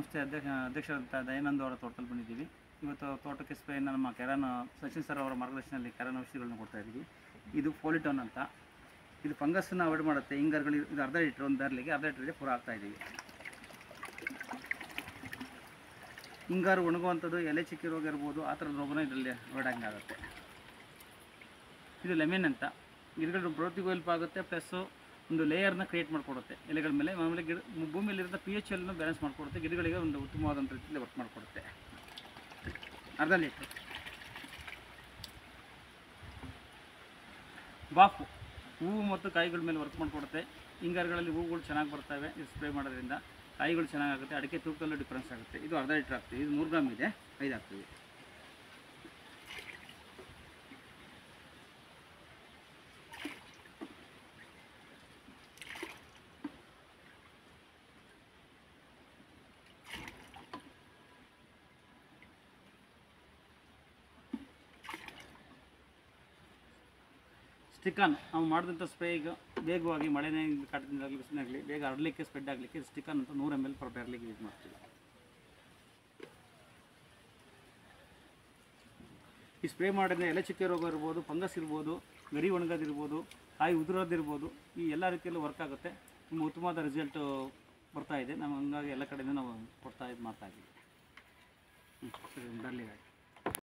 ಸಂಸ್ಥೆ ಅಧ್ಯಕ್ಷರಾದಂಥ ದಯಾನಂದ್ ಅವರ ತೋಟದಲ್ಲಿ ಬಂದಿದ್ದೀವಿ. ಇವತ್ತು ತೋಟಕ್ಕೆ ಸ್ಪ್ರೇನ ನಮ್ಮ ಕೆರಾನ್ ಸಚಿನ್ ಸರ್ ಅವರ ಮಾರ್ಗದರ್ಶನದಲ್ಲಿ ಕೆರಾನ್ ಔಷಧಿಗಳನ್ನ ಕೊಡ್ತಾ ಇದ್ದೀವಿ. ಇದು ಫೋಲಿಟೋನ್ ಅಂತ. ಇದು ಫಂಗಸ್ಸನ್ನು ಅವಾಯ್ಡ್ ಮಾಡುತ್ತೆ. ಹಿಂಗಾರುಗಳು ಇದು ಅರ್ಧ ಲೀಟ್ರ್, ಒಂದು ಬರ್ಲಿಗೆ ಅರ್ಧ ಲೀಟ್ರಿಗೆ ಪೂರ ಹಾಕ್ತಾಯಿದ್ದೀವಿ. ಹಿಂಗಾರು ಒಣಗುವಂಥದ್ದು, ಎಲೆ ಚಿಕ್ಕಿ ರೋಗ ಇರ್ಬೋದು, ಆ ಥರದ ರೋಗನ ಇದರಲ್ಲಿ ಅವಾಯ್ಡ್ ಆಗುತ್ತೆ. ಇದು ಲೆಮನ್ ಅಂತ. ಗಿಡಗಳು ಗ್ರೋತಿಗೂ ಹೆಲ್ಪ್ ಆಗುತ್ತೆ, ಪ್ಲಸ್ಸು ಒಂದು ಲೇಯರ್ನ ಕ್ರಿಯೇಟ್ ಮಾಡಿಕೊಡುತ್ತೆ ಎಲೆಗಳ ಮೇಲೆ. ಆಮೇಲೆ ಭೂಮಿಯಲ್ಲಿರೋ pH ಅನ್ನು ಬ್ಯಾಲೆನ್ಸ್ ಮಾಡಿಕೊಡುತ್ತೆ. ಗಿಡಗಳಿಗೆ ಒಂದು ಉತ್ತಮವಾದಂಥ ರೀತಿಯಲ್ಲಿ ವರ್ಕ್ ಮಾಡಿಕೊಡುತ್ತೆ. ಅರ್ಧ ಲೀಟ್ರ್. ಬಾಫು ಹೂವು ಮತ್ತು ಕಾಯಿಗಳ ಮೇಲೆ ವರ್ಕ್ ಮಾಡಿಕೊಡುತ್ತೆ. ಹಿಂಗಾರುಗಳಲ್ಲಿ ಹೂವುಗಳು ಚೆನ್ನಾಗಿ ಬರ್ತವೆ ಇದು ಸ್ಪ್ರೇ ಮಾಡೋದ್ರಿಂದ. ಕಾಯಿಗಳು ಚೆನ್ನಾಗಾಗುತ್ತೆ. ಅಡಿಕೆ ತೂಕದಲ್ಲೂ ಡಿಫ್ರೆನ್ಸ್ ಆಗುತ್ತೆ. ಇದು ಅರ್ಧ ಲೀಟ್ರ್ ಹಾಕ್ತೀವಿ. ಇದು 100 ಗ್ರಾಮ್ ಇದೆ, 5 ಹಾಕ್ತೀವಿ. ಸ್ಟಿಕಾನ್ ನಾವು ಮಾಡಿದಂಥ ಸ್ಪ್ರೇ ಈಗ ವೇಗವಾಗಿ ಮಳೆನೇ ಕಾಟದಿಂದಾಗಲಿ ಬಿಸಿಲಾಗಲಿ ಬೇಗ ಹರಡಲಿಕ್ಕೆ ಸ್ಪ್ರೆಡ್ ಆಗಲಿಕ್ಕೆ ಸ್ಟಿಕಾನ್ ಅಂತ 100 ml ಪರ್ ಬ್ಯಾರಲಿಗೆ ಯೂಸ್ ಮಾಡ್ತೀವಿ. ಈ ಸ್ಪ್ರೇ ಮಾಡಿದ್ರೆ ಎಲೆ ಚುಕ್ಕೆ ರೋಗ ಇರ್ಬೋದು, ಫಂಗಸ್ ಇರ್ಬೋದು, ಗರಿ ಒಣಗೋದಿರ್ಬೋದು, ಕಾಯಿ ಉದುರೋದಿರ್ಬೋದು, ಈ ಎಲ್ಲ ರೀತಿಯಲ್ಲೂ ವರ್ಕ್ ಆಗುತ್ತೆ. ತುಂಬ ಉತ್ತಮವಾದ ರಿಸಲ್ಟು ಬರ್ತಾಯಿದೆ. ನಾವು ಹಂಗಾಗಿ ಎಲ್ಲ ಕಡೆಯಿಂದ ನಾವು ಮಾಡ್ತಾಯಿದ್ದೀವಿ. ಬರಲಿ.